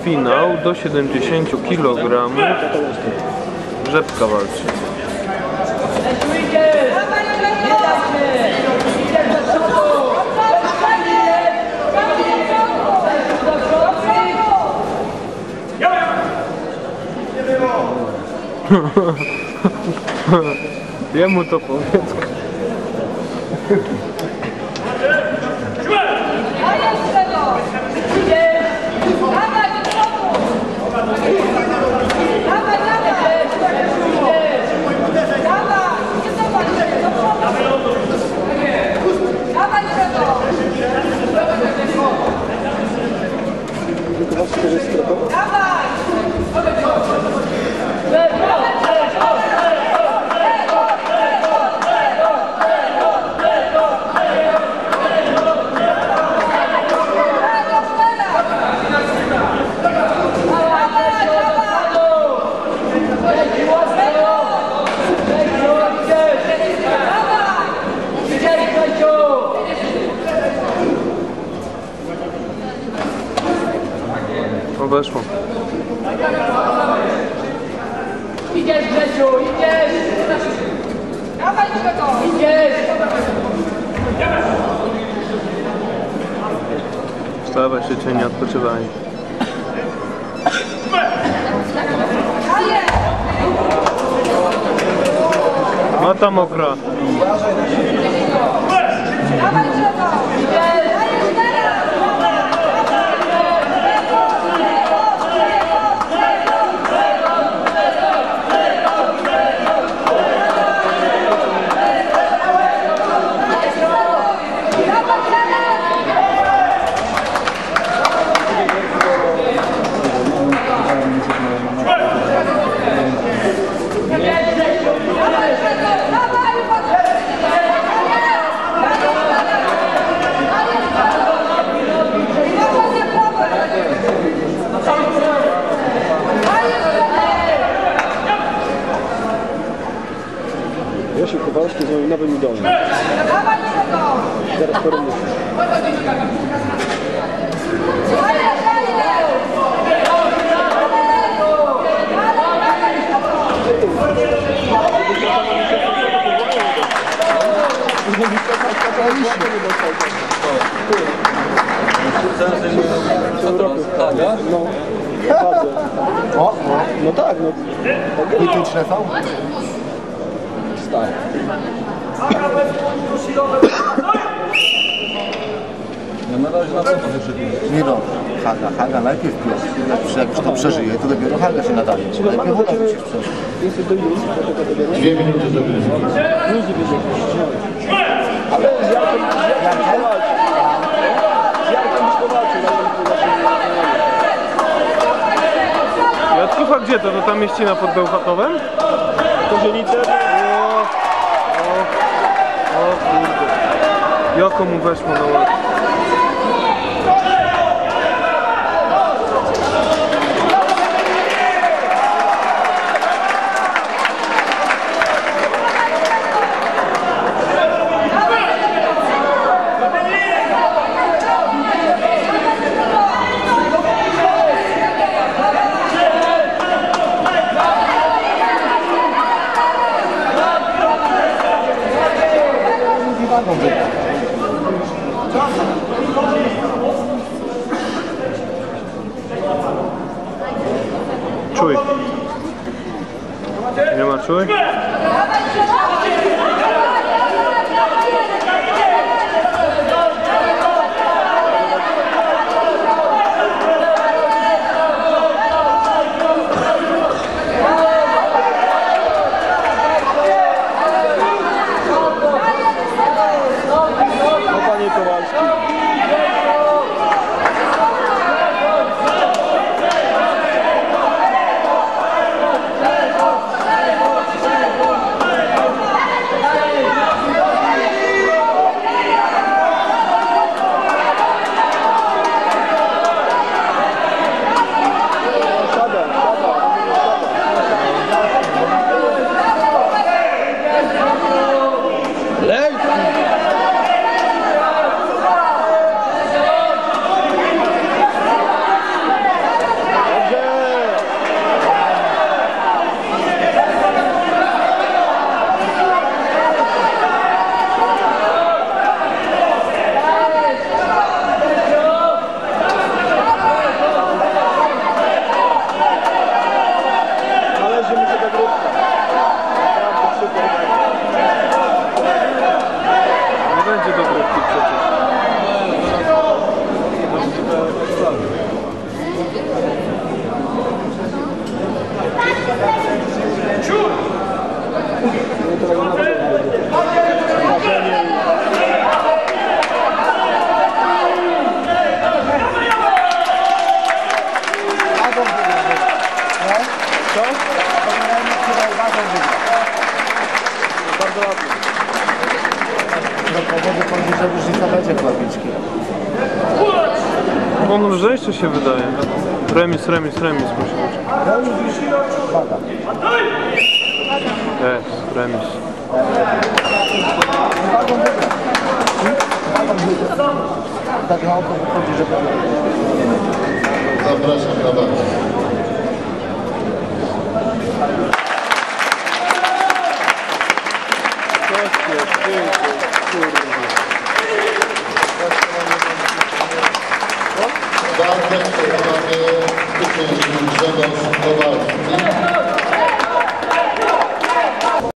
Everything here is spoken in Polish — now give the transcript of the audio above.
finał do 70 kg. Rzepka walczy. Jemu to powiedz. Weszło. Idziesz, Grzesiu, idziesz! Dawaj go! Idziesz! Wstawaj, się nie odpoczywaj. Mata mokra. Dawaj go! Idziesz! Jasiu Kowalski z moim nowym idolem. Zaraz porównuję. Co teraz? Haga? No. O, no tak, no. Mityczne są? Tak. Ja na razie na co to wyszedłem? Nie no, Haga najpierw pierwszy. Jak już to przeżyje, to dopiero Haga się nadaje. Najpierw Haga musisz przeżyć. 2 minuty do gry. Ale z Jarkiem byś powalczył. Jackucha gdzie to? To tam mieścina pod Bełchatowem? Kozienice? O kurde. Jako mu weszło na łeb. Czuj. Nie ma czuj? Panie Kowalski. On lżejszy się wydaje. Remis musi być. Jest, remis. Tak na oko wychodzi, że... Zapraszam na walkę. Walkę przekonamy zwycięzcą Grzegorz Kowalski.